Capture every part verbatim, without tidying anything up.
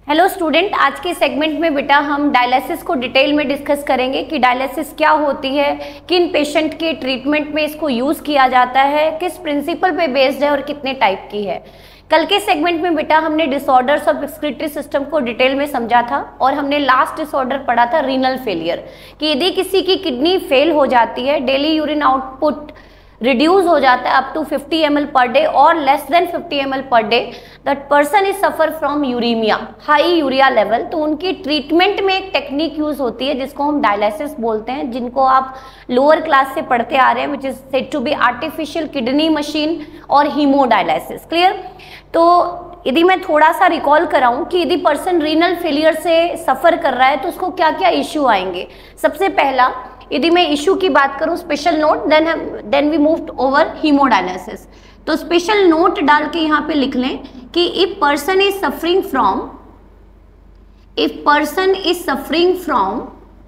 Hello student, आज के segment में बेटा हम डायलिसिस को डिटेल में डिस्कस करेंगे कि डायलिसिस क्या होती है, किन पेशेंट के ट्रीटमेंट में इसको यूज़ किया जाता है, किस प्रिंसिपल पे बेस्ड है और कितने टाइप की है। कल के सेगमेंट में बेटा हमने डिसऑर्डर्स ऑफ एक्सक्रीटरी सिस्टम को डिटेल में समझा था और हमने लास्ट डिसऑर्डर पढ़ा था रीनल फेलियर, कि यदि किसी की किडनी फेल हो जाती है, डेली यूरिन आउटपुट रिड्यूस हो जाता है up to fifty M L per day और less than fifty M L per day, that person is suffer from uraemia, high urea level. तो उनकी ट्रीटमेंट में एक टेक्निक यूज होती है जिसको हम डायलिसिस बोलते हैं, जिनको आप लोअर क्लास से पढ़ते आ रहे हैं, which is said to be artificial kidney machine और हीमोडायलिसिस। क्लियर? तो यदि मैं थोड़ा सा रिकॉल कराऊं कि यदि पर्सन रीनल फेलियर से सफर कर रहा है तो उसको क्या क्या इश्यू आएंगे। सबसे पहला, यदि मैं इशू की बात करूं, special note, then then we moved over haemodialysis. तो स्पेशल नोट डाल के यहाँ पे लिख लें कि if person is suffering from if person is suffering from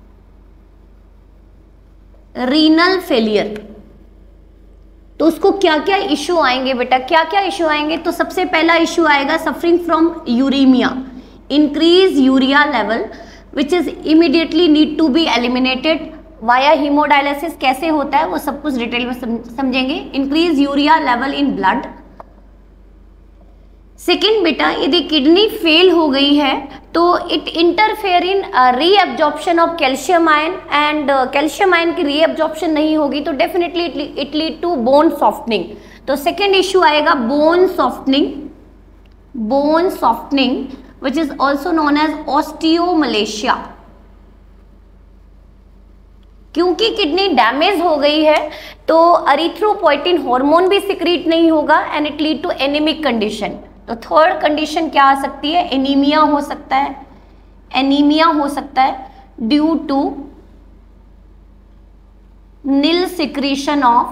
renal failure, तो उसको क्या क्या इश्यू आएंगे बेटा, क्या क्या इश्यू आएंगे। तो सबसे पहला इश्यू आएगा suffering from uraemia, increase urea level which is immediately need to be eliminated via haemodialysis. कैसे होता है वो सब कुछ डिटेल में समझेंगे। Increase urea level in blood. Second बेटा, यदि किडनी फेल हो गई है तो it interfere in reabsorption of calcium ion, and calcium ion की रीअब्जॉर्प्शन नहीं होगी तो definitely it lead to bone softening. तो सेकेंड इश्यू आएगा bone softening, bone softening which is also known as osteomalacia. क्योंकि किडनी डैमेज हो गई है तो एरिथ्रोपोइटिन हार्मोन भी सिक्रीट नहीं होगा and it lead to anaemic condition. तो थर्ड कंडीशन क्या आ सकती है? एनीमिया हो सकता है, एनीमिया हो सकता है due to nil secretion of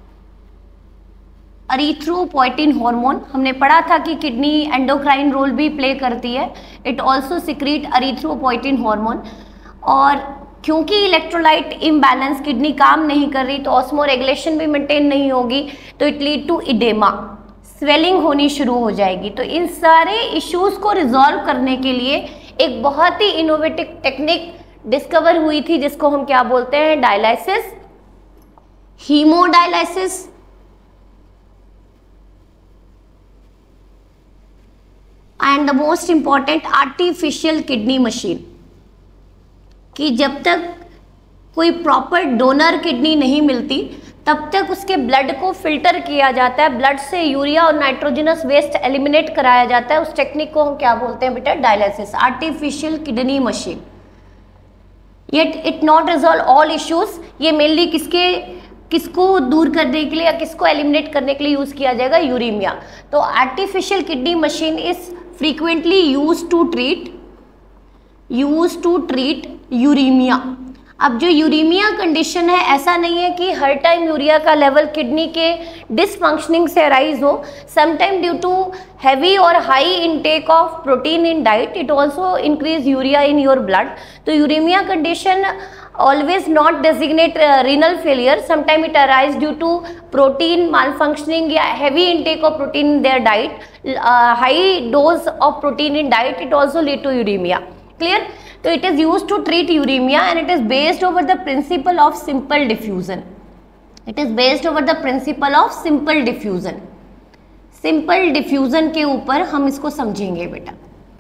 erythropoietin hormone. हमने पढ़ा था कि किडनी एंडोक्राइन रोल भी प्ले करती है, it also secrete erythropoietin hormone. और क्योंकि इलेक्ट्रोलाइट इम्बैलेंस, किडनी काम नहीं कर रही तो ऑस्मो रेगुलेशन भी मेंटेन नहीं होगी, तो it lead to oedema, swelling होनी शुरू हो जाएगी। तो इन सारे इश्यूज को रिजॉल्व करने के लिए एक बहुत ही इनोवेटिव टेक्निक डिस्कवर हुई थी जिसको हम क्या बोलते हैं? Dialysis, haemodialysis and the most important artificial kidney machine. कि जब तक कोई प्रॉपर डोनर किडनी नहीं मिलती तब तक उसके ब्लड को फिल्टर किया जाता है, ब्लड से यूरिया और नाइट्रोजनस वेस्ट एलिमिनेट कराया जाता है। उस टेक्निक को हम क्या बोलते हैं बेटा? Dialysis, artificial kidney machine. Yet it not resolve all issues. ये मेनली किसके किसको दूर करने के लिए या किसको एलिमिनेट करने के लिए यूज किया जाएगा? यूरीमिया। तो artificial kidney machine is frequently use to treat use to treat uraemia. अब जो यूरीमिया कंडीशन है, ऐसा नहीं है कि हर टाइम यूरिया का लेवल किडनी के डिसफंक्शनिंग से अराइज हो। समटाइम ड्यू टू हैवी और high intake of protein in diet it also increase urea in your blood. तो uraemia condition always not designate renal failure, sometime it arise due to protein malfunctioning या heavy intake of protein in their diet, high dose of protein in diet, it also lead to uraemia. Clear? So it is used to treat uremia and it is based over the principle of simple diffusion. It is based over the principle of simple diffusion. Simple diffusion के ऊपर हम इसको समझेंगे बेटा।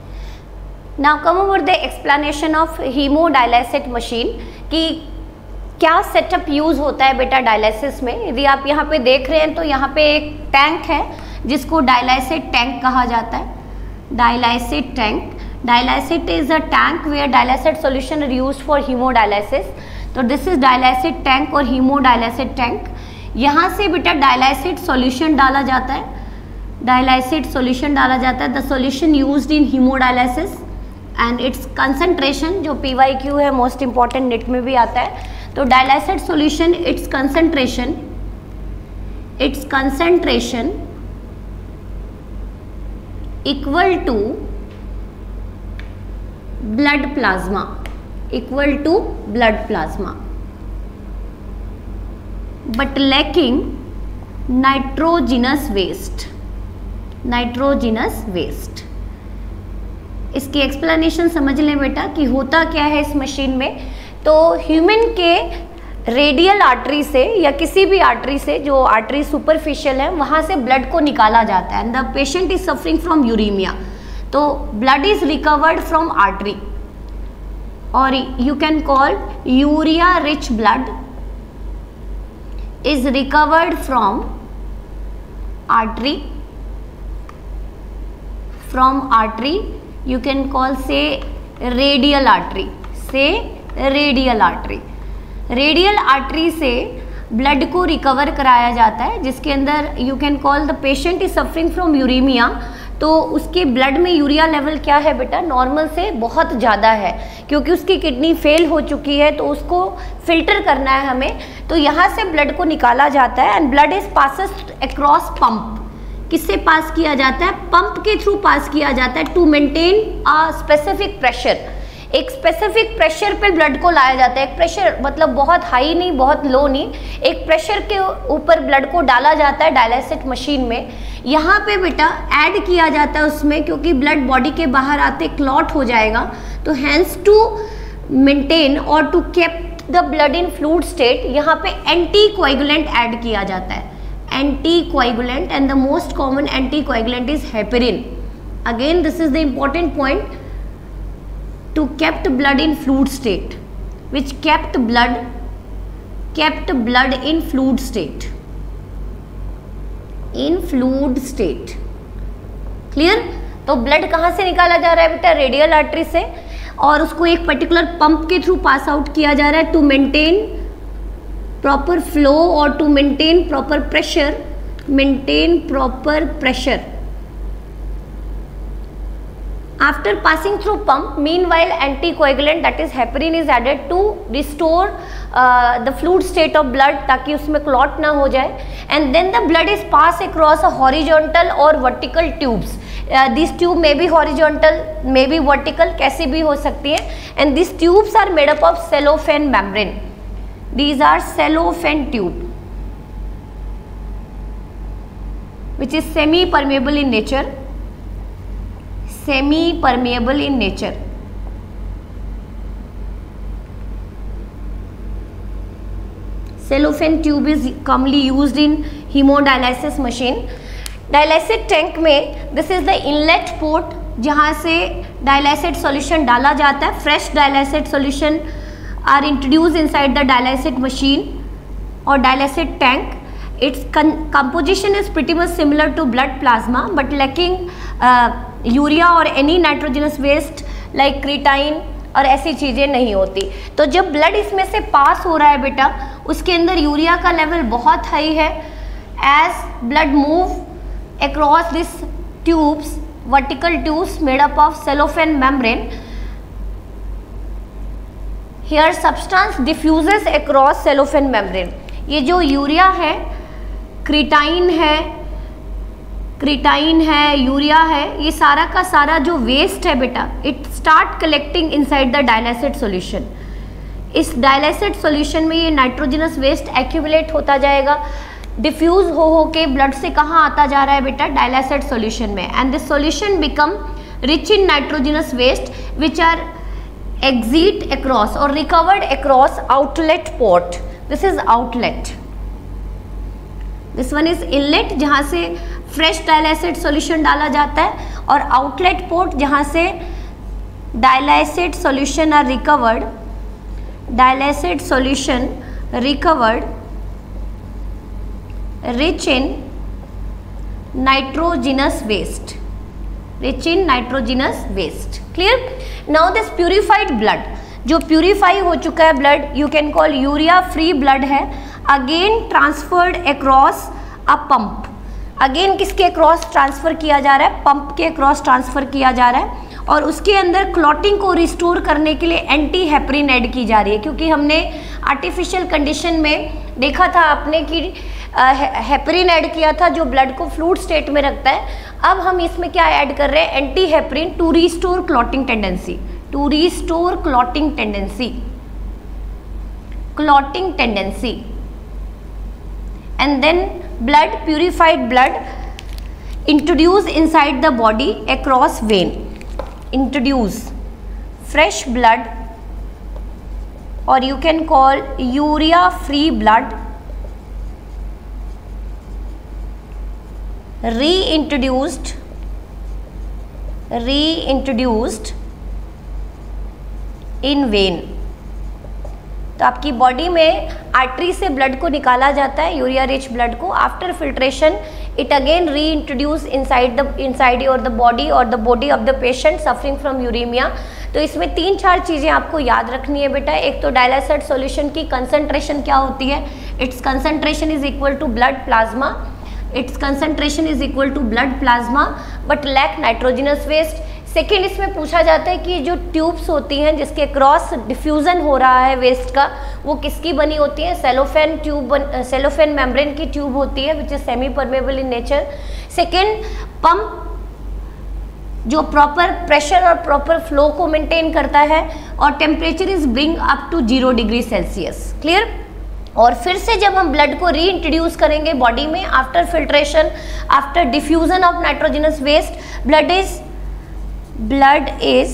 Now come over the explanation of hemodialysis machine कि क्या setup use होता है बेटा डायलिसिस में। यदि आप यहाँ पे देख रहे हैं तो यहाँ पे एक टैंक है जिसको डायलिसिस टैंक कहा जाता है। Dialysis tank, dialysate is a tank where dialysate solution are used for hemodialysis. तो this is dialysate tank और hemodialysate tank। यहाँ से बेटा dialysate solution डाला जाता है, dialysate solution डाला जाता है, the solution used in hemodialysis and its concentration, जो P Y Q है most important, नेट में भी आता है। तो dialysate solution its concentration its concentration equal to blood plasma, equal to blood plasma, but lacking nitrogenous waste, nitrogenous waste। इसकी explanation समझ लें बेटा कि होता क्या है इस मशीन में। तो ह्यूमन के रेडियल आर्टरी से या किसी भी आर्टरी से, जो आर्टरी सुपरफिशियल है, वहाँ से ब्लड को निकाला जाता है and the patient is suffering from uraemia. तो blood is recovered from artery और you can call urea rich blood is recovered from artery, from artery you can call say radial artery, say radial artery। Radial artery से blood को recover कराया जाता है, जिसके अंदर you can call the patient is suffering from uraemia. तो उसके blood में यूरिया लेवल क्या है बेटा, नॉर्मल से बहुत ज़्यादा है, क्योंकि उसकी किडनी फेल हो चुकी है, तो उसको फिल्टर करना है हमें। तो यहाँ से ब्लड को निकाला जाता है and blood is passes across pump. किससे पास किया जाता है, पंप के थ्रू पास किया जाता है to maintain a specific pressure. एक स्पेसिफिक प्रेशर पे ब्लड को लाया जाता है। एक प्रेशर मतलब बहुत हाई नहीं, बहुत लो नहीं, एक प्रेशर के ऊपर ब्लड को डाला जाता है डायलिसिस मशीन में। यहाँ पे बेटा ऐड किया जाता है उसमें, क्योंकि ब्लड बॉडी के बाहर आते क्लॉट हो जाएगा। तो हैंस टू मेंटेन और to keep the blood in fluid state, यहाँ पे एंटी कोएगुलेंट ऐड किया जाता है। Anticoagulant and the most common anticoagulant is heparin. Again this is the important point, to kept blood in fluid state, which kept blood kept blood in fluid state, in fluid state, clear। तो blood कहाँ से निकाला जा रहा है बेटा, radial artery से, और उसको एक पर्टिकुलर पंप के थ्रू पास आउट किया जा रहा है टू मेंटेन प्रॉपर फ्लो और to maintain proper pressure, maintain proper pressure. After passing through pump, meanwhile anticoagulant that is heparin is added to restore uh, the fluid state of blood, ताकि उसमें clot ना हो जाए। And then the blood is passed across a horizontal or vertical tubes. Uh, these tube may be horizontal, may be vertical, कैसी भी हो सकती है। And these tubes are made up of cellophane membrane. These are cellophane tube, which is semi-permeable in nature. Semi permeable in nature. Cellophane tube is commonly used in hemodialysis machine. Dialysis tank में this is the inlet port, जहाँ से dialysis solution डाला जाता है। Fresh dialysis solution are introduced inside the dialysis machine or dialysis tank. Its composition is pretty much similar to blood plasma but lacking uh, urea और any nitrogenous waste like creatine और ऐसी चीज़ें नहीं होती। तो जब ब्लड इसमें से पास हो रहा है बेटा, उसके अंदर यूरिया का लेवल बहुत हाई है। As blood move across this tubes, vertical tubes made up of cellophane membrane, here substance diffuses across cellophane membrane. ये जो यूरिया है, क्रिटाइन है, क्रिटाइन है, यूरिया है, ये सारा का सारा जो वेस्ट है बेटा, it start collecting inside the dialysis solution. इस डायलिसिस सॉल्यूशन में ये नाइट्रोजनस वेस्ट एक्यूमुलेट होता जाएगा, डिफ्यूज हो हो के ब्लड से कहाँ आता जा रहा है बेटा, डायलिसिस सॉल्यूशन में। And this solution become rich in nitrogenous waste which are exit across और recovered across outlet port. This is outlet, this one is inlet, जहाँ से फ्रेश डायलिसिस सॉल्यूशन डाला जाता है, और आउटलेट पोर्ट जहाँ से dialysis solution are recovered, dialysis solution recovered rich in nitrogenous waste, rich in nitrogenous waste. Clear. Now this purified blood, जो purify हो चुका है blood, you can call urea free blood है, again transferred across a pump. Again किसके अक्रॉस transfer किया जा रहा है, पंप के अक्रॉस ट्रांसफ़र किया जा रहा है, और उसके अंदर क्लॉटिंग को रिस्टोर करने के लिए एंटी हेपरिन ऐड की जा रही है। क्योंकि हमने आर्टिफिशियल कंडीशन में देखा था आपने कि हेपरिन ऐड किया था जो ब्लड को फ्लूइड स्टेट में रखता है। अब हम इसमें क्या ऐड कर रहे हैं, anti heparin to restore clotting tendency, to restore clotting tendency, clotting tendency. And then blood, purified blood introduced inside the body across vein, introduce fresh blood, or you can call urea free blood, reintroduced reintroduced in vein। तो आपकी body में artery से blood को निकाला जाता है, urea rich blood को। After filtration it again reintroduce inside the inside your the body और the body of the patient suffering from uraemia. तो इसमें तीन चार चीज़ें आपको याद रखनी है बेटा। एक तो डाइल्यूटेड सॉल्यूशन की कंसंट्रेशन क्या होती है, its concentration is equal to blood plasma, its concentration is equal to blood plasma but lack nitrogenous waste. Second, इसमें पूछा जाता है कि जो ट्यूब्स होती हैं जिसके क्रॉस डिफ्यूज़न हो रहा है वेस्ट का, वो किसकी बनी होती है, सेलोफेन ट्यूब, सेलोफेन मेम्ब्रेन की ट्यूब होती है which is semipermeable in nature. Second, pump जो प्रॉपर प्रेशर और प्रॉपर फ्लो को मेंटेन करता है, और temperature is bring up to zero degree Celsius. Clear. और फिर से जब हम ब्लड को रीइंट्रोड्यूस करेंगे बॉडी में after filtration, after diffusion of nitrogenous waste, blood is blood is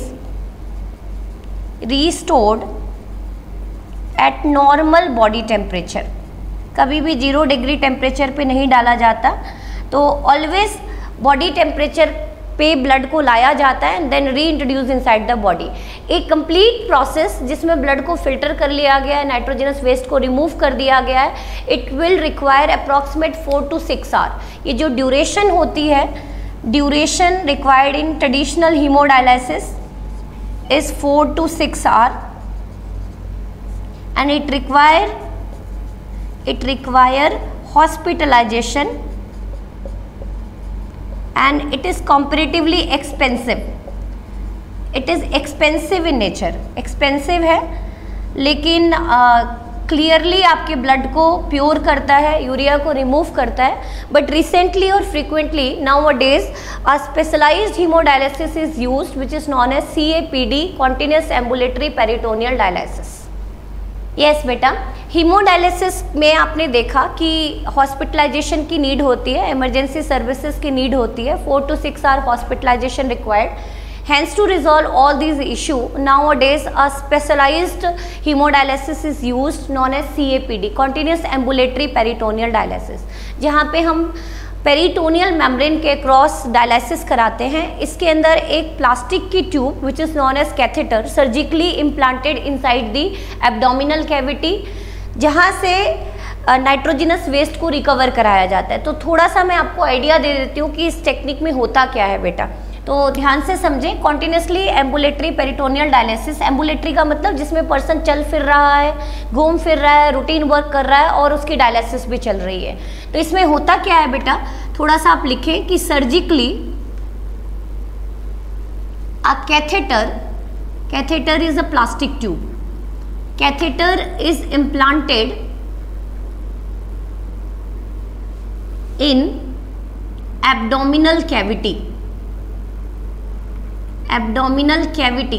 restored at normal body temperature। कभी भी जीरो डिग्री टेम्परेचर पे नहीं डाला जाता, तो ऑलवेज बॉडी टेम्परेचर पे ब्लड को लाया जाता है and then reintroduce inside the body. एक कंप्लीट प्रोसेस जिसमें ब्लड को फिल्टर कर लिया गया है, नाइट्रोजनस वेस्ट को रिमूव कर दिया गया है। It will require approximate four to six hour. ये जो ड्यूरेशन होती है, duration required in traditional hemodialysis is four to six hour, and it require it require hospitalization, and it is comparatively expensive। it is expensive in nature, expensive है लेकिन uh, clearly आपके blood को pure करता है, urea को remove करता है। But recently और frequently nowadays a specialised haemodialysis is used which is known as C A P D, continuous ambulatory peritoneal dialysis. Yes बेटा, हीमोडायलिसिस में आपने देखा कि हॉस्पिटलाइजेशन की नीड होती है, इमरजेंसी सर्विसेज की नीड होती है, four to six hour hospitalisation required. Hence, to resolve all these issue, nowadays a specialized hemodialysis is used known as C A P D, continuous ambulatory peritoneal dialysis, जहाँ पे हम peritoneal membrane के cross dialysis कराते हैं। इसके अंदर एक plastic की tube which is known as catheter surgically implanted inside the abdominal cavity, जहाँ से नाइट्रोजनस वेस्ट को रिकवर कराया जाता है। तो थोड़ा सा मैं आपको आइडिया दे देती हूँ कि इस टेक्निक में होता क्या है बेटा, तो ध्यान से समझें। Continuously ambulatory peritoneal dialysis, ambulatory का मतलब जिसमें पर्सन चल फिर रहा है, घूम फिर रहा है, रूटीन वर्क कर रहा है और उसकी डायलिसिस भी चल रही है। तो इसमें होता क्या है बेटा, थोड़ा सा आप लिखें कि surgically a catheter, catheter is a plastic tube, catheter is implanted in abdominal cavity, abdominal cavity.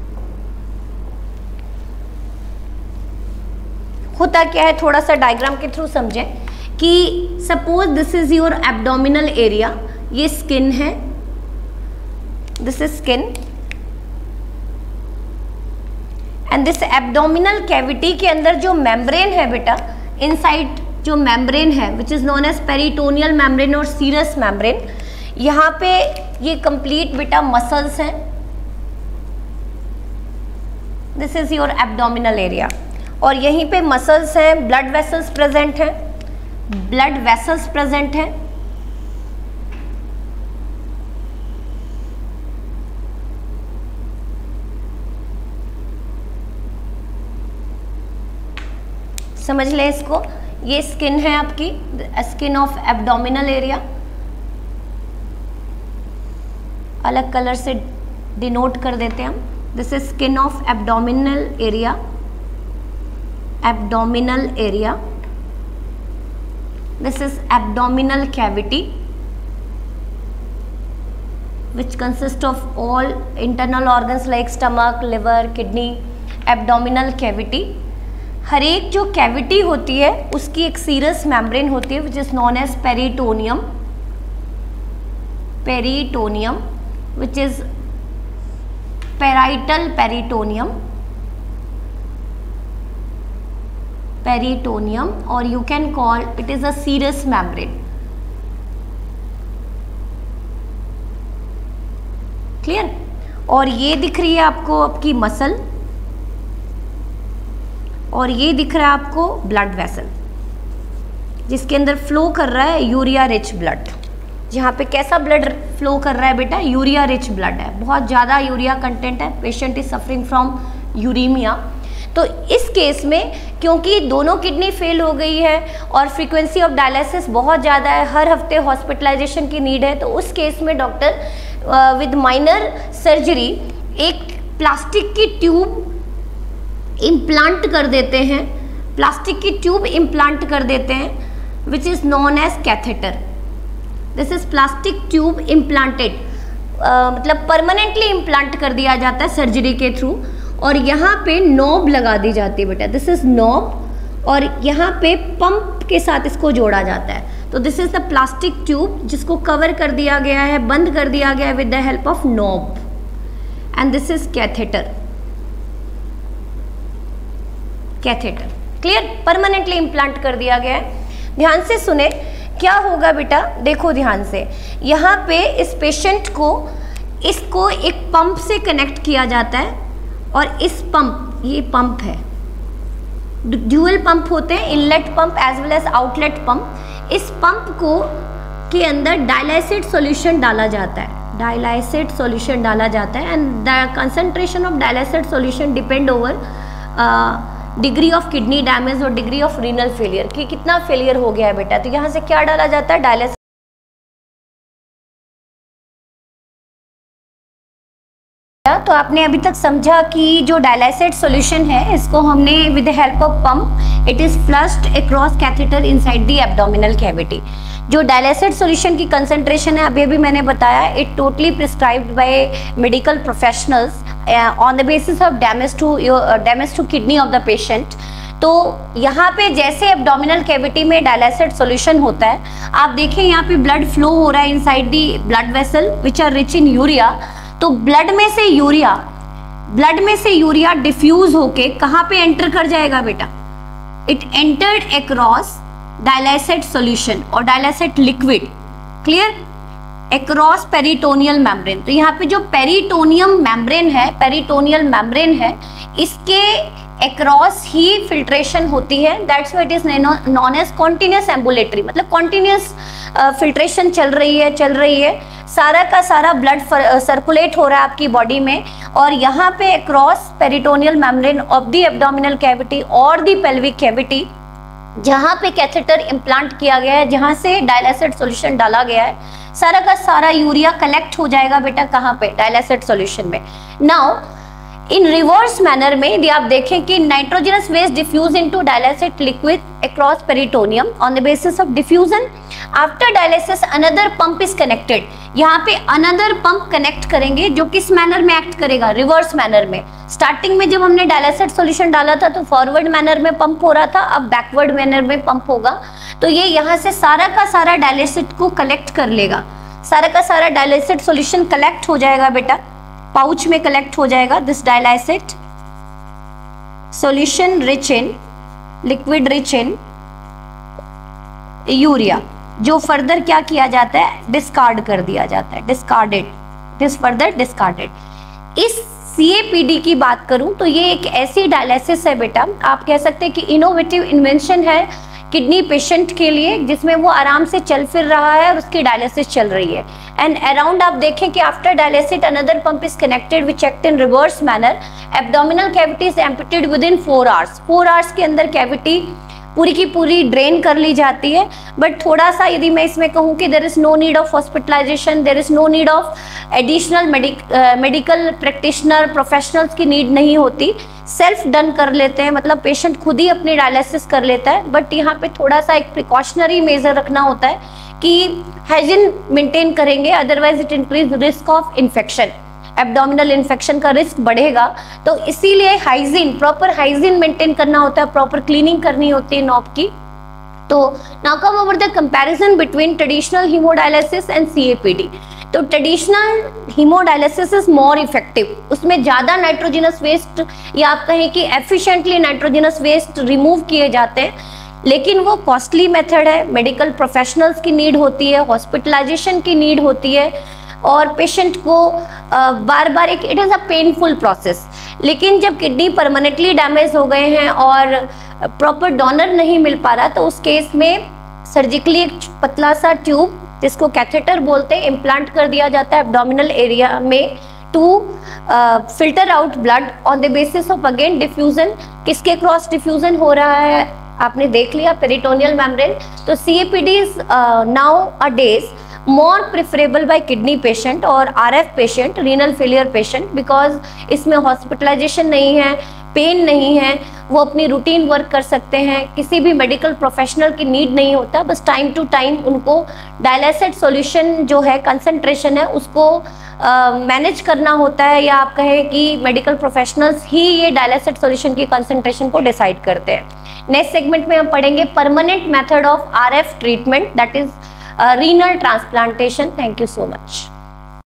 होता क्या है, थोड़ा सा डायग्राम के थ्रू समझें कि suppose this is your abdominal area, ये स्किन है, this is skin, and this abdominal cavity के अंदर जो मेम्ब्रेन है बेटा, इनसाइड जो मेम्ब्रेन है which is known as peritoneal membrane और सीरस मेम्ब्रेन, यहाँ पे ये कंप्लीट बेटा मसल्स हैं, this is your abdominal area, और यहीं पे मसल्स हैं, ब्लड वेसल्स प्रेजेंट हैं, ब्लड वेसल्स प्रेजेंट हैं, समझ लें इसको। ये स्किन है आपकी, स्किन ऑफ एब्डोमिनल एरिया, अलग कलर से डिनोट कर देते हैं हम, this is skin of abdominal area, abdominal area, this is abdominal cavity which consists of all internal organs like stomach, liver, kidney, abdominal cavity। हर एक जो कैविटी होती है उसकी एक सीरस मेम्ब्रेन होती है which is known as peritoneum, peritoneum which is parietal peritoneum, peritoneum, और you can call it is a serous membrane. Clear? और ये दिख रही है आपको आपकी मसल, और ये दिख रहा है आपको ब्लड वेसल, जिसके अंदर फ्लो कर रहा है यूरिया रिच ब्लड। यहाँ पे कैसा ब्लड फ्लो कर रहा है बेटा? यूरिया रिच ब्लड है, बहुत ज़्यादा यूरिया कंटेंट है, patient is suffering from uraemia. तो इस केस में क्योंकि दोनों किडनी फेल हो गई है और फ्रीक्वेंसी ऑफ डायलिसिस बहुत ज़्यादा है, हर हफ्ते हॉस्पिटलाइजेशन की नीड है, तो उस केस में डॉक्टर विद माइनर सर्जरी एक प्लास्टिक की ट्यूब इम्प्लांट कर देते हैं, प्लास्टिक की ट्यूब इम्प्लांट कर देते हैं, which is known as catheter. This is plastic tube implanted, मतलब परमानेंटली इम्प्लांट कर दिया जाता है सर्जरी के थ्रू, और यहाँ पे नॉब लगा दी जाती है बेटा, दिस इज नॉब, और यहाँ पे पंप के साथ इसको जोड़ा जाता है। तो this is the plastic tube जिसको कवर कर दिया गया है, बंद कर दिया गया है with the help of knob, and this is catheter. Catheter clear? Permanently implant कर दिया गया है। ध्यान से सुने क्या होगा बेटा, देखो ध्यान से, यहाँ पे इस पेशेंट को इसको एक पंप से कनेक्ट किया जाता है, और इस पंप, ये पंप है, ड्यूअल पंप होते हैं, inlet pump as well as outlet pump. इस पंप को के अंदर डायलाइसिड सॉल्यूशन डाला जाता है, डायलाइसिड सॉल्यूशन डाला जाता है, and the concentration of dialysate solution depend over degree of kidney damage और डिग्री ऑफ रीनल फेलियर, कि कितना फेलियर हो गया है बेटा। तो यहाँ से क्या डाला जाता है? डायलाइसिड। तो आपने अभी तक समझा कि जो डायलाइसिड सॉल्यूशन है, इसको हमने with the help of pump it is flushed across catheter inside the abdominal cavity. जो डायलाइसिड सॉल्यूशन की कंसंट्रेशन है, अभी अभी मैंने बताया, it totally prescribed by medical professionals on the basis of damage to damage to kidney of the patient. तो यहाँ पे जैसे एब्डोमिनल कैविटी में डायलाइसिड सॉल्यूशन होता है, आप देखें यहाँ पे ब्लड फ्लो हो रहा है inside the blood vessel which are rich in urea. तो ब्लड में से यूरिया ब्लड में से यूरिया डिफ्यूज होके कहाँ पे एंटर कर जाएगा बेटा? It entered across dialysate solution और dialysate liquid, clear, across peritoneal membrane. तो यहाँ पे जो पेरिटोनियम मेम्ब्रेन है, पेरिटोनियल मेम्ब्रेन है, इसके अक्रॉस ही फिल्ट्रेशन होती है, that's why it is known as continuous ambulatory, मतलब कॉन्टिन्यूस फिल्ट्रेशन चल रही है चल रही है सारा का सारा ब्लड सर्कुलेट हो रहा है आपकी बॉडी में, और यहाँ पे across peritoneal membrane of the abdominal cavity और द पेल्विक कैविटी, जहाँ पे कैथेटर इम्प्लांट किया गया है, जहाँ से डायलाइसिड सॉल्यूशन डाला गया है, सारा का सारा यूरिया कलेक्ट हो जाएगा बेटा कहाँ पे? डायलाइसिड सॉल्यूशन में। नाउ इन रिवर्स मैनर में यदि आप देखें कि nitrogenous waste diffuse into dialysate liquid across peritoneum on the basis of diffusion, after dialysis another pump is connected. यहाँ पे अनदर पंप कनेक्ट करेंगे जो किस मैनर में एक्ट करेगा? रिवर्स मैनर में। स्टार्टिंग में जब हमने डायलिसिड सॉल्यूशन डाला था तो फॉरवर्ड मैनर में पंप हो रहा था, अब बैकवर्ड मैनर में पंप होगा। तो ये यहाँ से सारा का सारा डायलिसिड को कलेक्ट कर लेगा, सारा का सारा डायलिसिड सॉल्यूशन कलेक्ट हो जाएगा बेटा, पाउच में कलेक्ट हो जाएगा। This dialysate solution rich in liquid rich in urea, जो फर्दर क्या किया जाता है? डिस्कार्ड कर दिया जाता है, डिस्कार्डेड, दिस फर्दर डिस्कार्डेड। इस सीएपीडी की बात करूं तो ये एक ऐसी डायलिसिस है बेटा, आप कह सकते हैं कि इनोवेटिव इन्वेंशन है किडनी पेशेंट के लिए, जिसमें वो आराम से चल फिर रहा है और उसकी डायलिसिस चल रही है। एंड अराउंड आप देखें कि after dialysis another pump is connected which act in reverse manner. Abdominal cavity is emptied within four hours, four hours के अंदर कैविटी पूरी की पूरी ड्रेन कर ली जाती है। बट थोड़ा सा यदि मैं इसमें कहूँ कि there is no need of hospitalization, there is no need of additional medical practitioner professionals की नीड नहीं होती, सेल्फ डन कर लेते हैं, मतलब पेशेंट खुद ही अपनी डायलिसिस कर लेता है। बट यहाँ पे थोड़ा सा एक प्रिकॉशनरी मेजर रखना होता है कि हाइजीन मेंटेन करेंगे, otherwise it increase risk of infection, abdominal infection का रिस्क बढ़ेगा। तो इसीलिए हाइजीन, प्रॉपर हाइजीन मेंटेन करना होता है, प्रॉपर क्लीनिंग करनी होती है नॉब की। तो now come over the comparison between traditional hemodialysis and CAPD. तो traditional hemodialysis is more effective, उसमें ज़्यादा नाइट्रोजिनस वेस्ट या आप कहें कि एफिशिएंटली नाइट्रोजिनस वेस्ट रिमूव किए जाते हैं, लेकिन वो कॉस्टली मेथड है, मेडिकल प्रोफेशनल्स की नीड होती है, हॉस्पिटलाइजेशन की नीड होती है और पेशेंट को बार बार एक it is a painful process. लेकिन जब किडनी परमानेंटली डैमेज हो गए हैं और प्रॉपर डोनर नहीं मिल पा रहा, तो उस केस में सर्जिकली एक पतला सा ट्यूब जिसको कैथेटर बोलते हैं इम्प्लांट कर दिया जाता है एब्डोमिनल एरिया में to filter out blood on the basis of again diffusion. किसके क्रॉस डिफ्यूजन हो रहा है आपने देख लिया, पेरिटोनियल मेम्ब्रेन। तो C A P D is nowadays more preferable by kidney patient और R F patient, renal failure patient, because इसमें हॉस्पिटलाइजेशन नहीं है, पेन नहीं है, वो अपनी रूटीन वर्क कर सकते हैं, किसी भी मेडिकल प्रोफेशनल की नीड नहीं होता, बस टाइम टू टाइम उनको डायलिसिस सॉल्यूशन जो है कंसंट्रेशन है उसको मैनेज uh, करना होता है, या आप कहें कि मेडिकल प्रोफेशनल्स ही ये डायलिसिस सॉल्यूशन की कंसंट्रेशन को डिसाइड करते हैं। नेक्स्ट सेगमेंट में हम पढ़ेंगे permanent method of R F treatment, that is Uh, renal transplantation. Thank you so much.